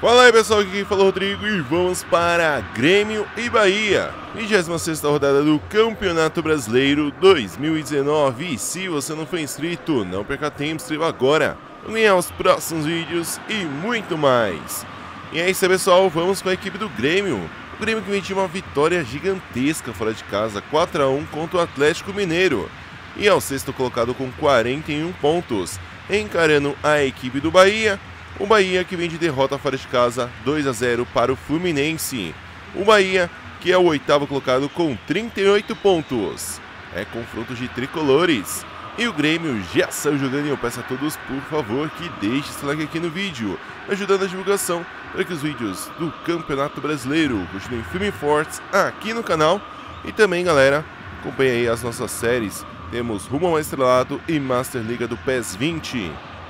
Fala aí pessoal, aqui quem fala é o Rodrigo e vamos para Grêmio e Bahia, 26ª rodada do Campeonato Brasileiro 2019. E se você não foi inscrito, não perca tempo, inscreva agora, vamos ganhar os próximos vídeos e muito mais. E é isso aí pessoal, vamos com a equipe do Grêmio. O Grêmio que vem de uma vitória gigantesca fora de casa, 4-1 contra o Atlético Mineiro. E é o sexto colocado com 41 pontos, encarando a equipe do Bahia. O Bahia que vem de derrota fora de casa, 2-0 para o Fluminense. O Bahia que é o oitavo colocado com 38 pontos. É confronto de tricolores. E o Grêmio já saiu jogando e eu peço a todos, por favor, que deixe esse like aqui no vídeo, ajudando a divulgação para que os vídeos do Campeonato Brasileiro continuem firmes e fortes aqui no canal. E também, galera, acompanhe aí as nossas séries. Temos Rumo ao Estrelado e Master Liga do PES 20.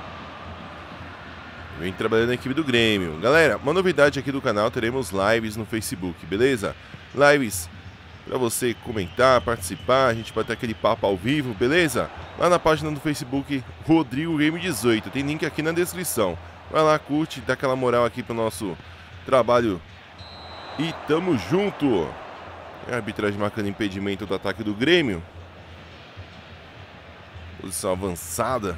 Vem trabalhando na equipe do Grêmio. Galera, uma novidade aqui do canal, teremos lives no Facebook, beleza? Lives para você comentar, participar, a gente vai ter aquele papo ao vivo, beleza? Lá na página do Facebook, Rodrigo Game 18, tem link aqui na descrição. Vai lá, curte, dá aquela moral aqui pro nosso trabalho. E tamo junto! A arbitragem marcando impedimento do ataque do Grêmio. Posição avançada.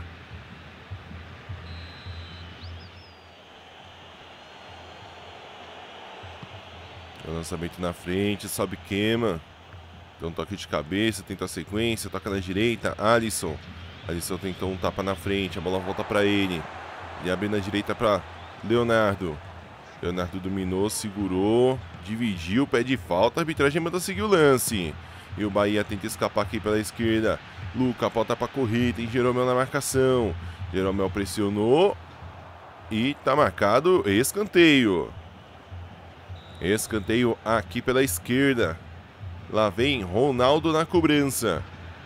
Lançamento na frente, sobe, queima. Então toque de cabeça, tenta a sequência, toca na direita, Alisson. Alisson tentou um tapa na frente, a bola volta para ele. Ele abre na direita para Leonardo. Leonardo dominou, segurou, dividiu, pede falta, a arbitragem manda seguir o lance. E o Bahia tenta escapar aqui pela esquerda. Luca volta para correr, tem Jeromel na marcação. Jeromel pressionou e tá marcado escanteio. Escanteio aqui pela esquerda. Lá vem Ronaldo na cobrança.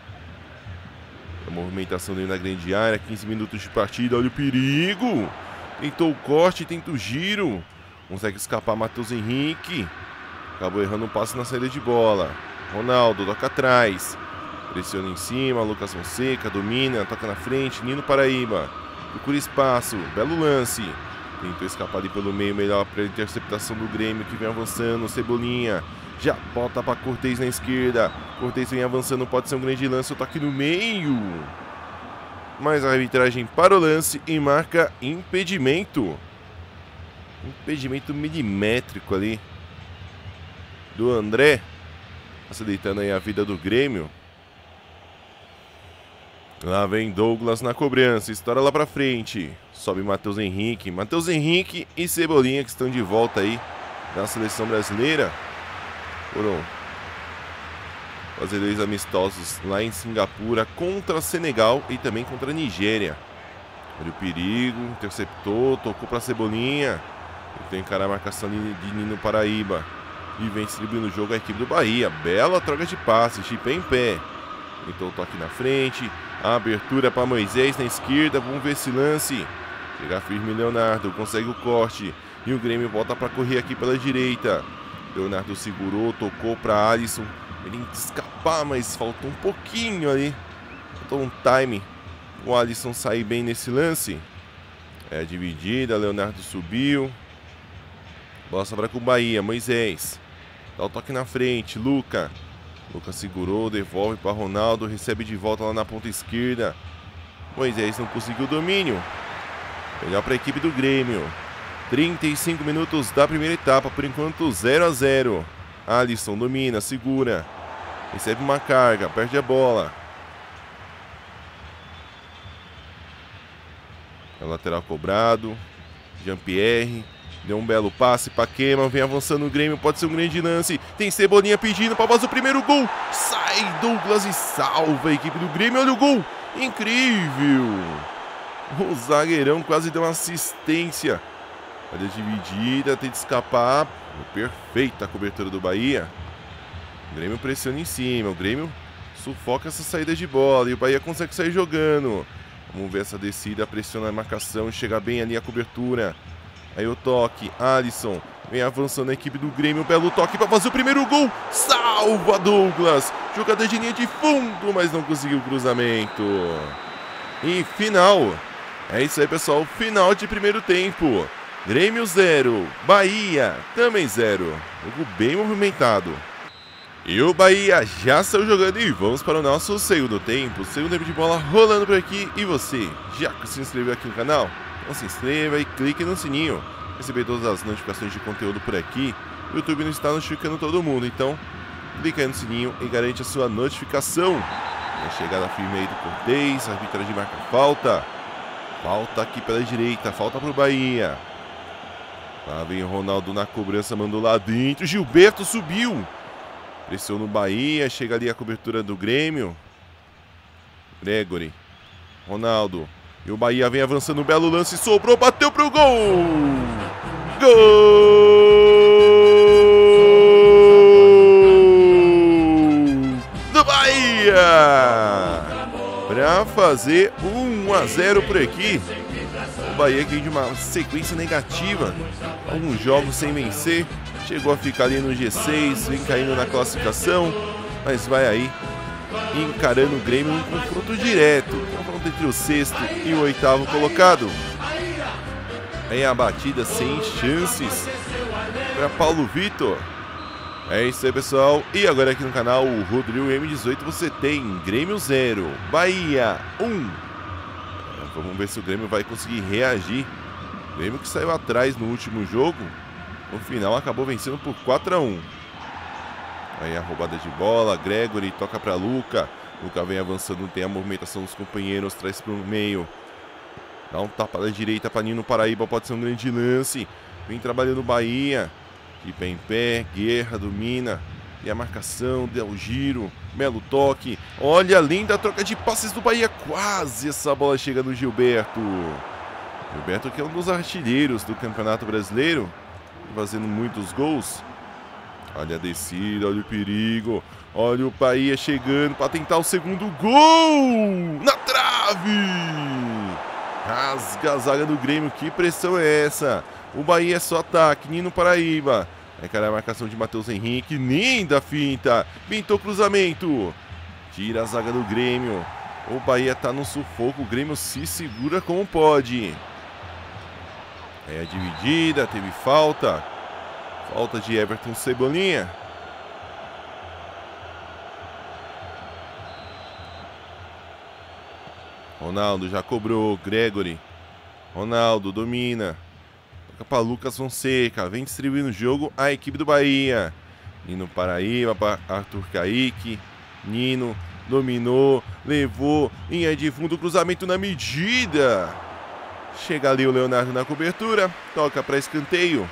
A movimentação dele na grande área. 15 minutos de partida. Olha o perigo. Tentou o corte, tenta o giro. Consegue escapar Matheus Henrique. Acabou errando um passe na saída de bola. Ronaldo toca atrás. Pressiona em cima. Lucas Fonseca domina. Toca na frente. Nino Paraíba. Procura espaço. Belo lance. Tentou escapar ali pelo meio, melhor para a interceptação do Grêmio que vem avançando. Cebolinha já bota para Cortez na esquerda. Cortez vem avançando, pode ser um grande lance. O toque no meio. Mas a arbitragem para o lance e marca impedimento. Impedimento milimétrico ali do André. Facilitando aí a vida do Grêmio. Lá vem Douglas na cobrança, estoura lá pra frente. Sobe Matheus Henrique. Matheus Henrique e Cebolinha que estão de volta aí na seleção brasileira. Foram fazer 2 amistosos lá em Singapura contra Senegal e também contra a Nigéria. Olha o perigo, interceptou, tocou pra Cebolinha. Tentou encarar a marcação de Nino Paraíba. E vem distribuindo o jogo a equipe do Bahia. Bela troca de passe, chip em pé. Tentou o toque na frente. A abertura para Moisés na esquerda. Vamos ver esse lance. Chega firme Leonardo. Consegue o corte. E o Grêmio volta para correr aqui pela direita. Leonardo segurou. Tocou para Alisson. Ele tenta escapar, mas faltou um pouquinho ali. Faltou um time. O Alisson sair bem nesse lance. É a dividida. Leonardo subiu. Bola sobra com o Bahia. Moisés. Dá o toque na frente. Luca segurou, devolve para Ronaldo, recebe de volta lá na ponta esquerda. Moisés não conseguiu o domínio. Melhor para a equipe do Grêmio. 35 minutos da primeira etapa, por enquanto 0-0. Alisson domina, segura. Recebe uma carga, perde a bola. É o lateral cobrado. Jean-Pierre. Deu um belo passe para Queima, vem avançando o Grêmio, pode ser um grande lance. Tem Cebolinha pedindo para fazer o primeiro gol. Sai Douglas e salva a equipe do Grêmio, olha o gol. Incrível. O zagueirão quase deu uma assistência. Olha a dividida, tenta escapar. Perfeita a cobertura do Bahia. O Grêmio pressiona em cima, o Grêmio sufoca essa saída de bola e o Bahia consegue sair jogando. Vamos ver essa descida, pressiona a marcação, chega bem ali a cobertura. Aí o toque, Alisson vem avançando a equipe do Grêmio, belo toque para fazer o primeiro gol, salva Douglas, jogada de linha de fundo, mas não conseguiu o cruzamento. E final, é isso aí pessoal, final de primeiro tempo, Grêmio 0, Bahia também 0. Jogo bem movimentado. E o Bahia já saiu jogando e vamos para o nosso segundo tempo. Segundo tempo de bola rolando por aqui. E você, já se inscreveu aqui no canal? Então se inscreva e clique no sininho. Receber todas as notificações de conteúdo por aqui. O YouTube não está notificando todo mundo, então clica aí no sininho e garante a sua notificação. A chegada firme aí do Cortez, a arbitragem marca falta. Falta aqui pela direita, falta para o Bahia. Lá vem o Ronaldo na cobrança, mandou lá dentro. Gilberto subiu. Pressiona o Bahia, chega ali a cobertura do Grêmio. Gregory. Ronaldo. E o Bahia vem avançando, um belo lance, sobrou, bateu pro gol! Gol! Do Bahia! Para fazer 1-0 por aqui. O Bahia que vem de uma sequência negativa. Alguns jogos sem vencer. Chegou a ficar ali no G6, vem caindo na classificação. Mas vai aí encarando o Grêmio um confronto direto. Confronto entre o sexto e o oitavo colocado. Aí a batida sem chances para Paulo Vitor. É isso aí, pessoal. E agora aqui no canal, o Rodrigo M18, você tem Grêmio 0, Bahia 1. Vamos ver se o Grêmio vai conseguir reagir. O Grêmio que saiu atrás no último jogo, no final acabou vencendo por 4-1. Aí a roubada de bola, Gregory toca para Luca. Luca vem avançando, tem a movimentação dos companheiros, traz para o meio. Dá um tapa da direita para Nino Paraíba, pode ser um grande lance. Vem trabalhando o Bahia. De pé em pé, Guerra domina. E a marcação, deu o giro. Belo toque. Olha a linda troca de passes do Bahia. Quase essa bola chega no Gilberto. Gilberto que é um dos artilheiros do Campeonato Brasileiro. Fazendo muitos gols. Olha a descida, olha o perigo. Olha o Bahia chegando para tentar o segundo gol. Na trave. Rasga a zaga do Grêmio. Que pressão é essa? O Bahia é só ataque. Nino Paraíba. Aí cara a marcação de Matheus Henrique. Linda finta. Pintou cruzamento. Tira a zaga do Grêmio. O Bahia tá no sufoco. O Grêmio se segura como pode. É a dividida. Teve falta. Falta de Everton Cebolinha. Ronaldo já cobrou. Gregory. Ronaldo domina. Toca para Lucas Fonseca. Vem distribuindo o jogo a equipe do Bahia. Nino Paraíba para Arthur Kaique. Nino dominou. Levou. Linha de fundo. Cruzamento na medida. Chega ali o Leonardo na cobertura. Toca para escanteio.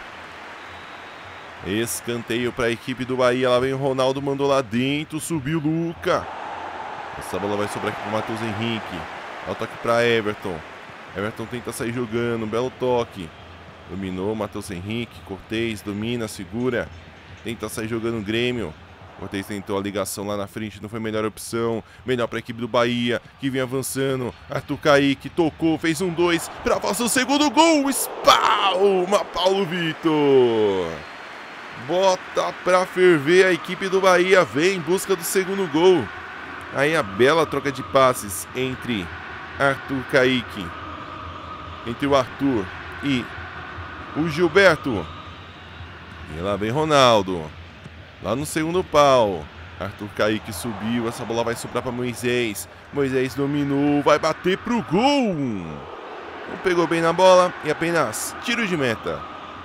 Escanteio para a equipe do Bahia. Lá vem o Ronaldo. Mandou lá dentro. Subiu Luca. Essa bola vai sobrar aqui para o Matheus Henrique. Dá o toque para Everton. Everton tenta sair jogando. Belo toque. Dominou Matheus Henrique. Cortez domina, segura. Tenta sair jogando o Grêmio. Cortez tentou a ligação lá na frente. Não foi a melhor opção. Melhor para a equipe do Bahia. Que vem avançando. Arthur Kaique tocou. Fez 1-2. Para fazer o segundo gol. Espalma Paulo Vitor. Bota para ferver a equipe do Bahia. Vem em busca do segundo gol. Aí a bela troca de passes entre Arthur Kaique. Entre o Arthur e o Gilberto. E lá vem Ronaldo. Lá no segundo pau. Arthur Kaique subiu. Essa bola vai sobrar para Moisés. Moisés dominou. Vai bater pro gol. Não pegou bem na bola. E apenas tiro de meta.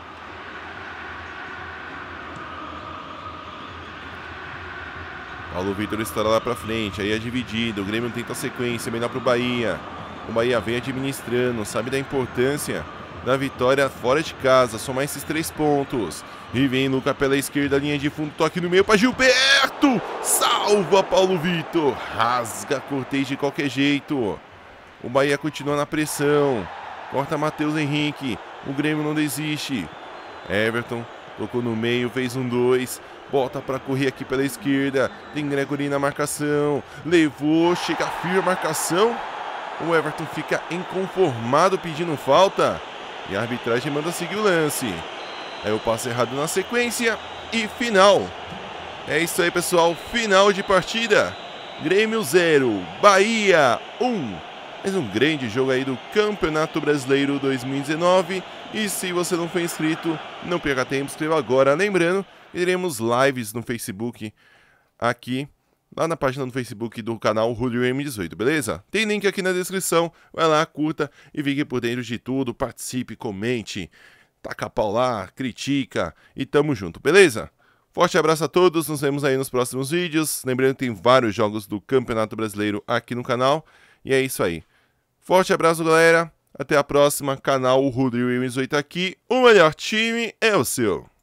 Paulo Vitor estará lá pra frente. Aí é dividido. O Grêmio tenta a sequência. Melhor pro Bahia. O Bahia vem administrando. Sabe da importância da vitória fora de casa. Somar esses 3 pontos. E vem Luca pela esquerda. Linha de fundo. Toque no meio para Gilberto. Salva Paulo Vitor. Rasga Cortez de qualquer jeito. O Bahia continua na pressão. Corta Matheus Henrique. O Grêmio não desiste. Everton tocou no meio. Fez 1-2. Bota para correr aqui pela esquerda. Tem Gregory na marcação. Levou. Chega firme a marcação. O Everton fica inconformado pedindo falta. E a arbitragem manda seguir o lance. Aí o passe errado na sequência. E final. É isso aí, pessoal. Final de partida. Grêmio 0. Bahia 1. Mais um grande jogo aí do Campeonato Brasileiro 2019. E se você não for inscrito, não perca tempo, inscreva agora. Lembrando, teremos lives no Facebook aqui, lá na página do Facebook do canal Julio M18, beleza? Tem link aqui na descrição, vai lá, curta e fique por dentro de tudo, participe, comente, taca pau lá, critica e tamo junto, beleza? Forte abraço a todos, nos vemos aí nos próximos vídeos. Lembrando que tem vários jogos do Campeonato Brasileiro aqui no canal. E é isso aí. Forte abraço, galera. Até a próxima. Canal Julio M18 aqui. O melhor time é o seu.